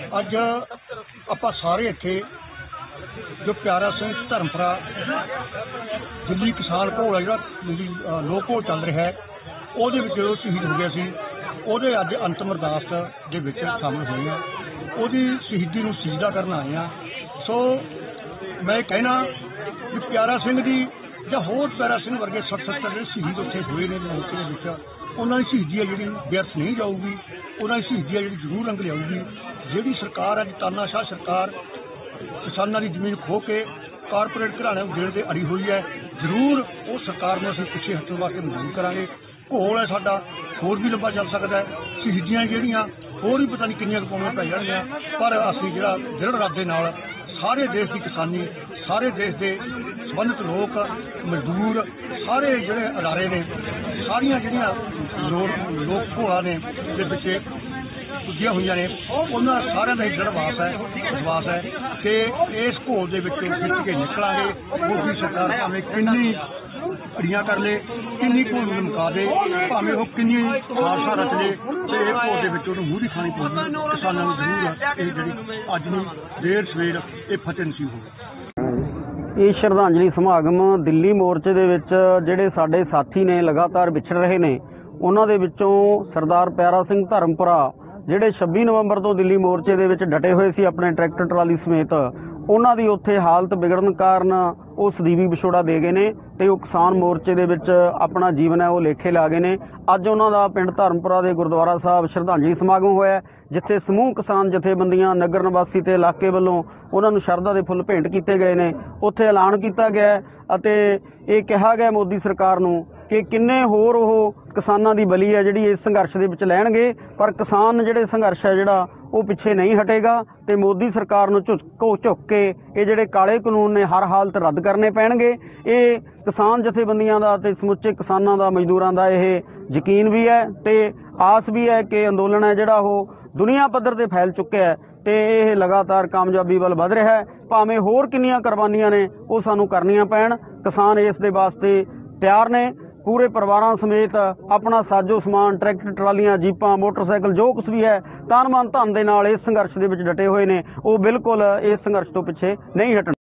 ਅੱਜ ਆਪਾਂ ਸਾਰੇ ਇੱਥੇ जो प्यारा सिंह धर्मपुरा दिल्ली किसान घोल है जो लोक घोल चल रहा है वो शहीद हो गया सी ਉਹਦੇ ਅੱਜ अंतिम अरदास ਦੇ ਵਿੱਚ शामिल ਹੋਏ ਆ ਉਹਦੀ शहीदी ਨੂੰ ਸਜਦਾ ਕਰਨ ਆਏ ਆ। सो मैं कहना कि प्यारा सिंह ਦੀ ਜਾਂ ਹੋਰ प्यारा सिंह ਵਰਗੇ 70 ਜਿਹੜੇ शहीद ਉੱਥੇ ਹੋਏ ਨੇ ਮੌਕੇ ਦੇ ਵਿੱਚ ਉਹਨਾਂ ਦੀ ਸ਼ਹੀਦੀ ਹੈ ਜਿਹੜੀ ਵਿਅਰਥ ਨਹੀਂ ਜਾਊਗੀ। ਉਹਨਾਂ ਦੀ ਸ਼ਹੀਦੀ ਹੈ ਜਿਹੜੀ ਜ਼ਰੂਰ ਰੰਗ ਲਿਆਊਗੀ। ਜਿਹੜੀ ਸਰਕਾਰ ਅੱਜ ਤਾਨਾਸ਼ਾਹ सरकार किसानों की जमीन खो के कारपोरेट घराने देने से अड़ी हुई है, जरूर उस सरकार में असीं पिछे हटण वास्ते मजबूर करांगे। घोल है साडा होर भी लंबा चल सकता है, शहीदियां जिहड़ियां होर भी पता नहीं कितनियां कौमियां पै जाणगियां, पर असीं जिहड़ा दृढ़ इरादे नाल सारे देश की किसानी, सारे देश के संबंधित लोग मजदूर, सारे जिहड़े अदारे ने, सारियां जिहड़ियां लोक घोड़ा ने दे पिछे पुजिया हुई ने, उन्होंने सारे का दृढ़ विश्वास है कि इस घोल के जित के निकलांगे। मोदी सरकार भावें किन्नी अड़ियां कर ले, किन्नी घोल में मुका दे, भावें वो किन्नी खालसा रच ले, तो इस घोल के मूहरी खानी पऊगी। किसानों को जरूर ये जी अज नहीं देर सवेर ये फतेह नसीब होगी। ये श्रद्धांजलि समागम दिल्ली मोर्चे दे विच जिहड़े साडे साथी ने लगातार विछड़ रहे ने, उन्हां दे विचों सरदार प्यारा सिंह धर्मपुरा ਜਿਹੜੇ 26 ਨਵੰਬਰ ਤੋਂ ਦਿੱਲੀ ਮੋਰਚੇ ਦੇ ਵਿੱਚ ਡਟੇ ਹੋਏ ਸੀ ਆਪਣੇ ਟਰੈਕਟਰ ਟਰਾਲੀ ਸਮੇਤ, ਉਹਨਾਂ ਦੀ ਉੱਥੇ ਹਾਲਤ ਵਿਗੜਨ ਕਾਰਨ ਉਹ ਸਦੀਵੀ ਵਿਛੋੜਾ ਦੇ ਗਏ ਨੇ ਤੇ ਉਹ ਕਿਸਾਨ ਮੋਰਚੇ ਦੇ ਵਿੱਚ ਆਪਣਾ ਜੀਵਨ ਹੈ ਉਹ ਲੇਖੇ ਲਾ ਗਏ ਨੇ। ਅੱਜ ਉਹਨਾਂ ਦਾ ਪਿੰਡ ਧਰਮਪੁਰਾ ਦੇ ਗੁਰਦੁਆਰਾ ਸਾਹਿਬ ਸ਼ਰਧਾਂਜਲੀ ਸਮਾਗਮ ਹੋਇਆ, ਜਿੱਥੇ ਸਮੂਹ ਕਿਸਾਨ ਜਥੇਬੰਦੀਆਂ, ਨਗਰ ਨਿਵਾਸੀ ਤੇ ਇਲਾਕੇ ਵੱਲੋਂ ਉਹਨਾਂ ਨੂੰ ਸ਼ਰਧਾ ਦੇ ਫੁੱਲ ਭੇਂਟ ਕੀਤੇ ਗਏ ਨੇ। ਉੱਥੇ ਐਲਾਨ ਕੀਤਾ ਗਿਆ ਅਤੇ ਇਹ ਕਿਹਾ ਗਿਆ ਮੋਦੀ ਸਰਕਾਰ ਨੂੰ कि किन्ने होर वो किसानां दी बली है जिहड़ी इस संघर्ष दे विच लैणगे, पर किसान जिहड़े संघर्ष है जिहड़ा वो पिछे नहीं हटेगा ते मोदी सरकार नूं झुक के ये जिहड़े काले कानून ने हर हालत रद्द करने पैणगे। ये किसान जथेबंदियां दा ते समुचे किसानां दा, मजदूरां दा ये यकीन भी है ते आस भी है कि अंदोलन है जिहड़ा वो दुनिया पद्धर ते फैल चुक्या है ते ये लगातार कामयाबी वल वध रहा है। भावें होर किन्नियां कुर्बानियां ने वो सानूं करनियां पैण, किसान इस दे वास्ते तैयार ने। पूरे परिवारों समेत अपना साजो समान, ट्रैक्टर ट्रालियां, जीपां, मोटरसाइकिल जो कुछ भी है तन मन धन दे नाल इस संघर्ष दे विच डटे हुए ने, वो बिल्कुल इस संघर्ष तो पिछे नहीं हटण।